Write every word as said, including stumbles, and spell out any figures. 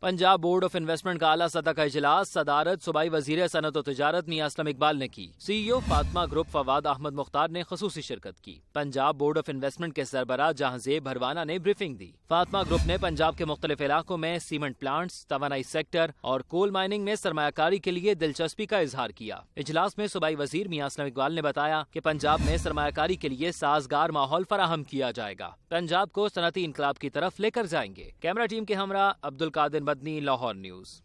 Punjab board of investment का आला सतह का इजलास सदारत सूबाई वजीर सनत और तिजारत मियां असलम इकबाल ने की। सीईओ फातिमा ग्रुप फवाद अहमद मुख्तार ने खसूसी शिरकत की। पंजाब बोर्ड ऑफ इन्वेस्टमेंट के सरबराह जहांजेब भरवाना ने ब्रीफिंग दी। फातिमा ग्रुप ने पंजाब के मुख्तलिफ इलाकों में सीमेंट प्लांट्स, तवानाई सेक्टर और कोल माइनिंग में सरमायाकारी के लिए दिलचस्पी का इजहार किया। इजलास में सूबाई वजीर मियां असलम इकबाल ने बताया कि पंजाब में सरमायाकारी के लिए साजगार माहौल फराहम किया जाएगा। पंजाब को सनती इनकलाब की तरफ लेकर जाएंगे। कैमरा टीम के हमरा अब्दुल कादिर मदनी, लाहौर न्यूज।